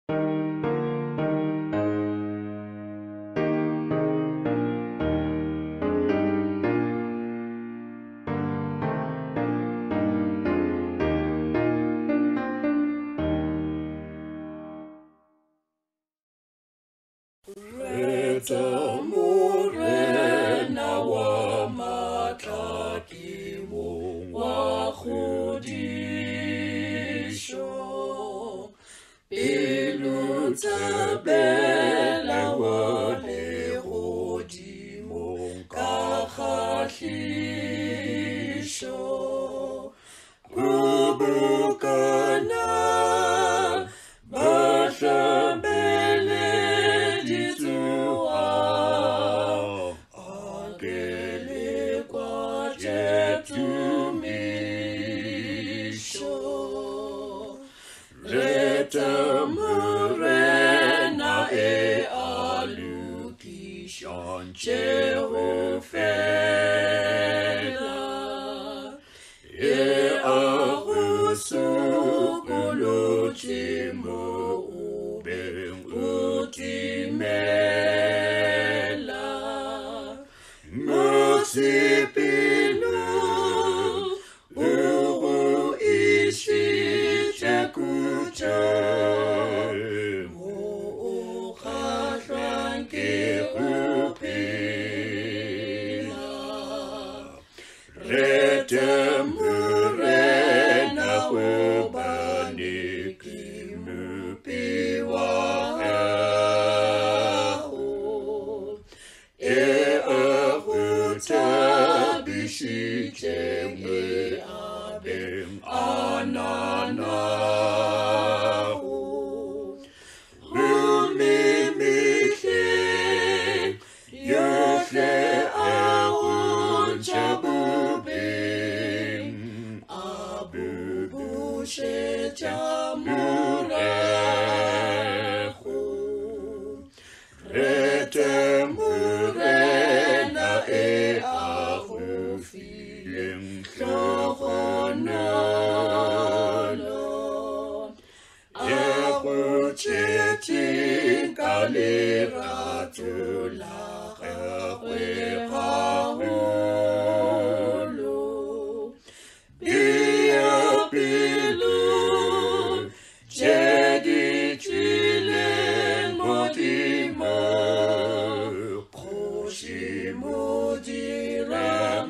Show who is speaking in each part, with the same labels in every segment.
Speaker 1: Reta Morena wa matla ke Mong wa kgodišo, pelo thabela wa legodimo ka kgodišo, kubukana Reta Morena e alukishan Jevrou fela e arusukulu timo ubeng utimela musipilu uru ishi mo kgahlwang ke bophelo. Reta Morena gobane ke mope wa gago, e go tsebišitše me abeng anana. Reta Morena e agofileng hlogonolo, e go tšetšeng ka lerato la gagwe gagolo, pelo tše di tšwileng modimo, kgoši mo dira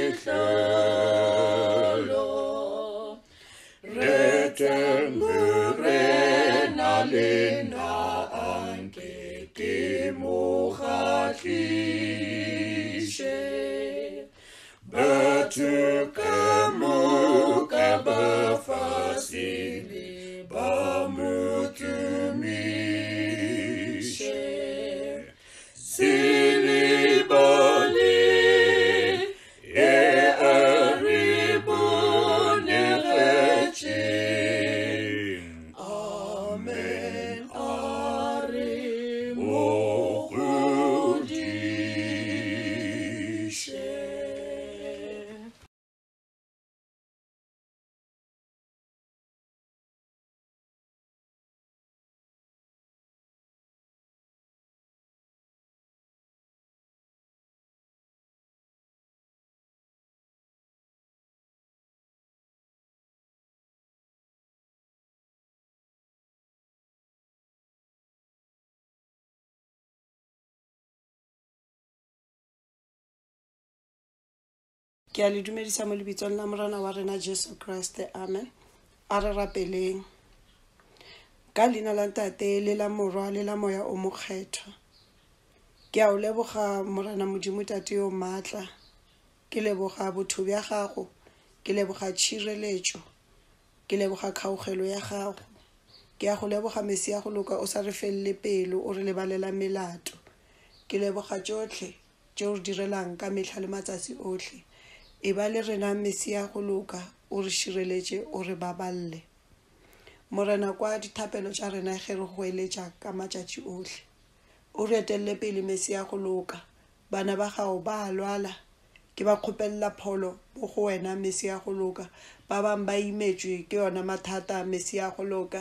Speaker 1: mehlolo. Reta Morena Lena anke ke mo kgodiše, batho ka moka ba fasile ba mo tumiše, silibale e re bonegetšeng. Amen a re mo kgodiše.
Speaker 2: Ke a le dumedisa mo lebitsong la morena wa rena Jesu Kriste, amen. A re rapeleng ka leina la nthata le la morwa le la moya o mokgethwa. Ke a o leboga morena modimo tate yo matla, ke leboga botho bja gago, ke leboga tšhireletšo, ke leboga kgaogelo ya gago, ke a go leboga mesi ya go loka o sa re felele pelo o re lebalela melato, ke leboga tšotlhe tšeo re direlang ka mehla le matsatsi otlhe. E ba le rena mesi ya go loka o re šireletše o re baballe. Morena kwa dithapelo tša rena ge re go eletša ka matšatši otlhe, o re etelele pele mesi ya go loka. Bana ba gago ba lwala, ke ba kgopella pholo mo go wena mesi ya go loka. Ba bang ba imetšwe ke yona mathata mesi ya go loka,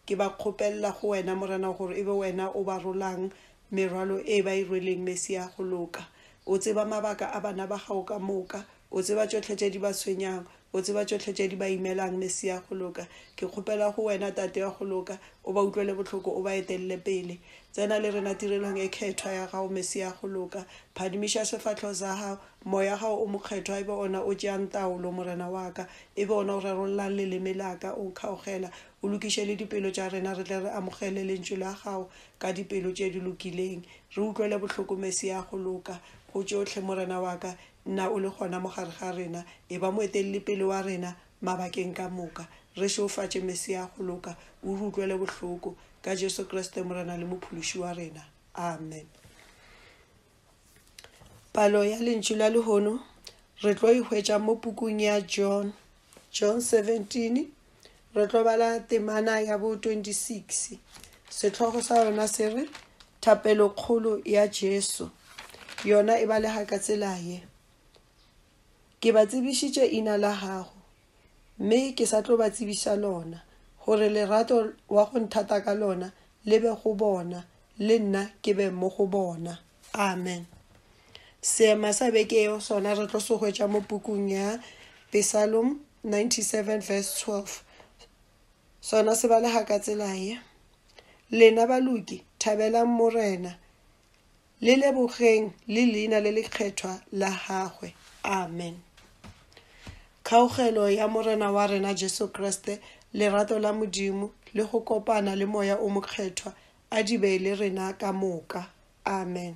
Speaker 2: ke ba kgopella go wena morena gore ebe wena o ba rolang merwalo e ba e rweleng mesi ya go loka o tseba mabaka a bana ba gago ka moka o tseba tsotlhe tse di ba tshwenyang o tseba tsotlhe tse di ba imelang mesi ya go loka ke kgopela go wena tate ya go loka o ba utlwele botlhoko o ba etelele pele tsena le rena tirelong e kgethwa ya gago mesi ya go loka phadimiša sefatlho sa gago moya gago o mokgethwa ebe ona o tšeang taolo morena wa ka ebe ona o rarollang leleme laka o kgaogela o lokiše le dipelo tša rena re tle re amogele lentšu la gago ka dipelo tše di lokileng re utlwele botlhoko mesi ya go loka go tšotlhe morena wa ka nna o le gona mogare ga rena e ba moetelele pele wa rena mabakeng ka moka re šofatše mesi ya go loka o re utlwele bohloko ka Jesu Kriste morena le mophološi wa rena amen. Palo ya lentšu la lehono re tlo ihwetša mo pukung ya John 17 re tlo bala temana ya bo 26 sehloho sa yona se re Thapelokgolo ya Jesu yona e balega ka tsela ye ke ba tsebišitše ina la gago mme ke sa tlo ba tsebiša lona gore lerato wa go nthata ka lona le be go bona le nna ke be mo go bona amen. Seema sa beke eo sona re tlo se hwetša mo pukung ya Dipsalme 97 verse 12 sona se balega ka tsela ye Lena baloki thabelang morena le lebogeng le leina le lekgethwa la gagwe amen. Kgaogelo ya morena wa rena Jesu Kriste lerato la modimo le go kopana le moya o mokgethwa a di be le rena ka moka amen.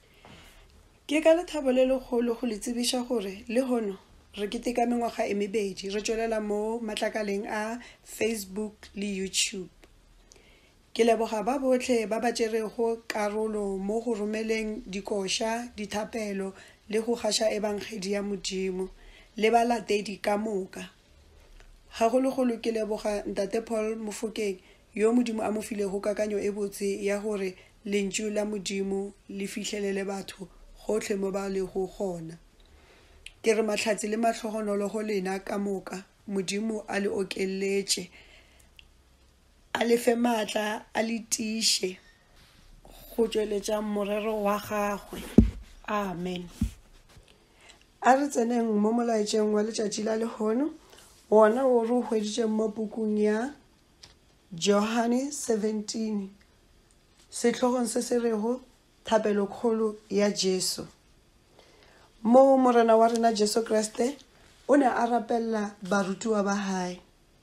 Speaker 2: Ke ka lethabo le legolo go le tsebiša gore le hono re keteka mengwaga e mebedi re tšwelela mo matlakaleng a Facebook le YouTube. Ke leboga ba botlhe ba ba tšerego karolo mo go romeleng dikoša dithapelo le go gaša ebangedi ya modimo le balatedi ka moka. Gagologolo ke leboga ntate Paul Mofokeng yo modimo a mo filego kakanyo e botse ya gore lentšu la modimo le fihlelele batho gotlhe mo ba lego gona. Ke re mahlatsi le mahlogonolo go lena ka moka modimo a le okeletše a le fe matla a le tiiše go tšweletša morero wa gagwe amen. A re tseneng mo molaetšeng wa letšatši la lehono wona o re o hweditšeng mo pukung ya Johane 17 sehlogong se se rego Thapelokgolo ya Jesu. Mo morena wa rena Jesu Kriste o ne a rapella barutiwa ba hae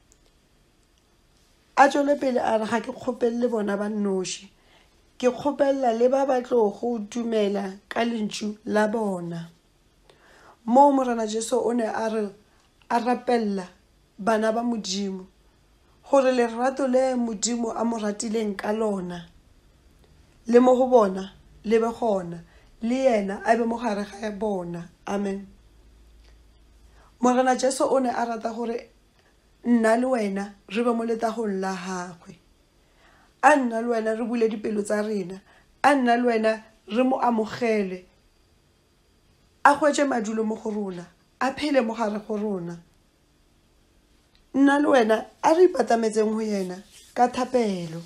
Speaker 2: a tšwele pele a re ga ke kgopelle bona ba nnoši ke kgopella le ba batlo go dumela ka lentšu la bona. Mo morena Jesu o ne a re a rapella bana ba modimo gore lerato le modimo a mo ratileng ka lona le mo go bona le be gona le yena a be mo gare ga bona amen. Morena Jesu o ne a rata gore nna le wena re be mo letagong la gagwe a nna le wena re bule dipelo tsa rena a nna le wena re mo amogele a hwetše madulo mo go rona a phele mo gare go rona nna le wena a re ipatametseng go yena ka thapelo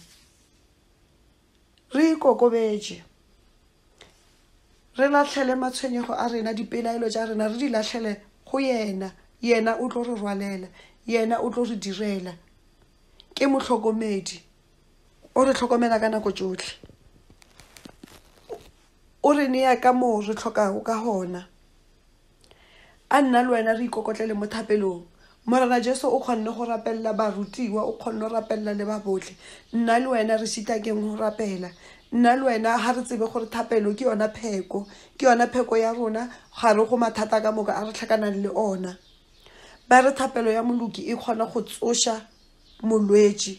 Speaker 2: re ikokobetše re latlhele matshwenyego a rena dipelaelo tša rena re di latlhele go yena yena o tlo re rwalela yena o tlo re direla ke motlhokomedi o re tlhokomela ka nako tšotlhe o re nea ka moo re tlhokago ka gona a nna le wena re ikokotlele mo thapelong. Morena Jesu o kgonne go rapella barutiwa o kgonne go rapella le ba botlhe nna le wena re sitakeng go rapela nna le wena ha re tsebe gore thapelo ke yona pheko ya rona ga re go mathata ka moka a re tlhakanang le ona ba re thapelo ya moloki e kgona go tsoša molwetši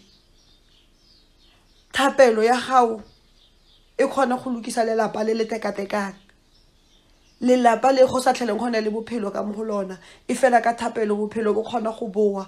Speaker 2: thapelo ya gago e kgona go lokisa lelapa le le tekatekang lelapa le go sa tlheleng gona le bophelo ka mo go lona e fela ka thapelo bophelo bo kgona go boa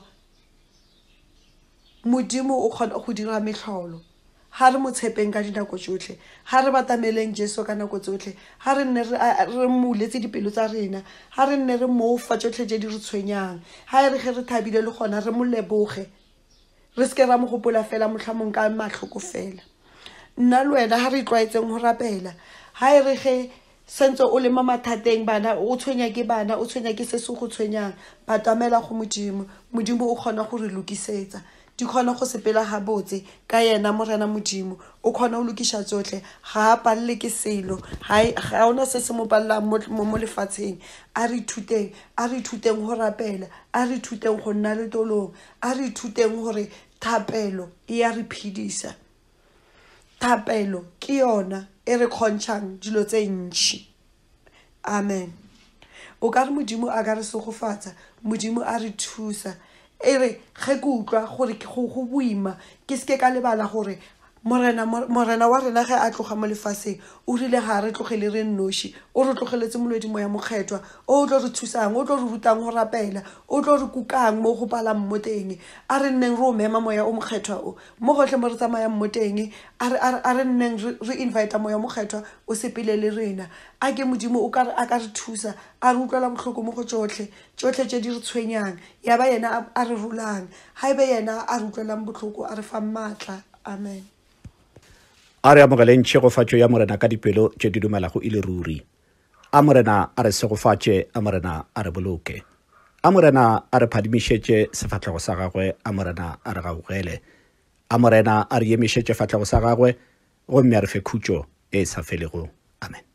Speaker 2: modimo o kgona go dira metlholo ha re mo tshepeng ka dinako tsotlhe ha re batameleng Jesu ka nako tsotlhe ha re nne re muletse dipelo tsa rena ha re nne re mo fa tsotlhe tse di re tshwenyang ha re ge re thabile le gona re mo leboge re se ke ra mo gopola fela motlhamong ka matlhoko fela. Nna le wena ha re tlwaetseng ho rapela, ha e re ge sentse o le mo mathateng bana o tshwenya ke bana o tshwenya ke se se go tshwenyang, ba tamela go Modimo. Modimo o kgona go re lokisetsa, di kgona go sepela ha botse ka yena Morena Modimo. O kgona ho lokisha tsohle, ha a palle ke selo, ha ona se se mo pallang mo lefatsheng. A re ithuteng ho rapela, a re ithuteng go nna le tolong, a re ithuteng hore thapelo e ya re phedisa. Thapelo ke yona e re kgontshang dilo tse ntšhi. Amen. O ka re Modimo a ka re segofatsa, Modimo a re thusa. E re ge ke utlwa gore go boima ke se ke ka lebala gore morena wa rena ge a tloga mo lefaseng o rile ga re tlogele re nnoši, o re tlogeletse molodimo ya mokgethwa o tlo re thusang, o tlo re rutang go rapela, o tlo re kukang mo go palang mo teng. A re nneng re o mema moya o mokgethwa o mo gotlhe mo re tsamayang mo teng, a re nneng re invite moya mokgethwa o sepele le rena. A ke Modimo o ka re thusa, a re utlwela bohloko mo go tsohle tše di re tshwenyang, ya ba yena a re rulang, ha ebe yena a re utlwelang bohloko a re fa matla. Amen.
Speaker 3: A re amogeleng tšhegofatšo ya Morena ka dipelo tše di dumelago e le ruri. A Morena a re segofatše, a Morena a re boloke, a Morena a re phadimišetše sefatlhego sa gagwe, a Morena a re gaugele, a Morena a re emišetše fatlhego sa gagwe, gomme a re fe khutšo e sa felego. Amen.